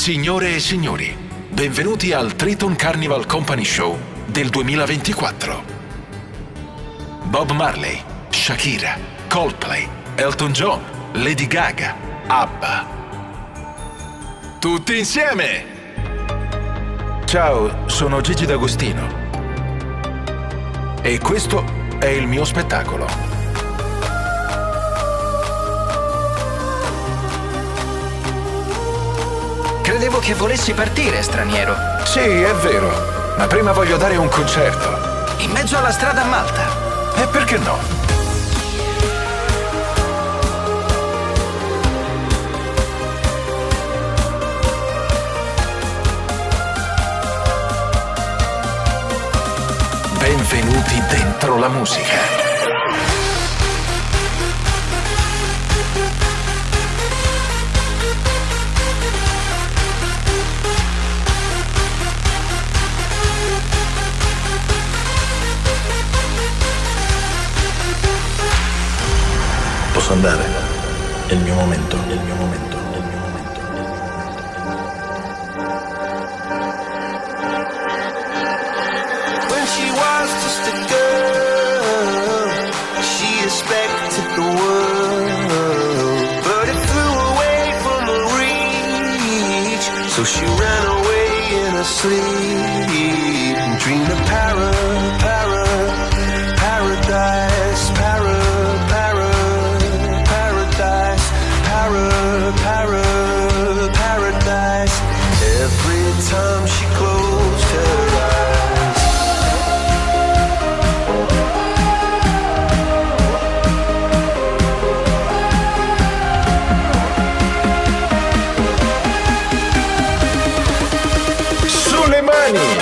Signore e signori, benvenuti al Triton Carnival Company Show del 2024. Bob Marley, Shakira, Coldplay, Elton John, Lady Gaga, ABBA. Tutti insieme! Ciao, sono Gigi D'Agostino. E questo è il mio spettacolo. Credevo che volessi partire, straniero. Sì, è vero, ma prima voglio dare un concerto. In mezzo alla strada a Malta. E perché no? Benvenuti dentro la musica. Posso andare? È il mio momento, è il mio momento, è il mio momento. When she was just a girl, she expected the world, but it flew away from her reach. So she ran away in her sleep and dreamed of paradise, paradise. Every time she closed her eyes. Sulle mani!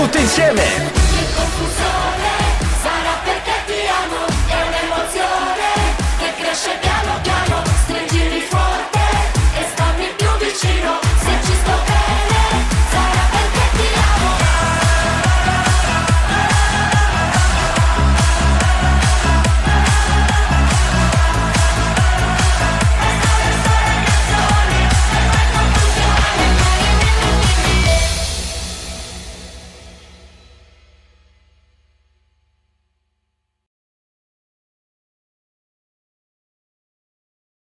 Tutti insieme!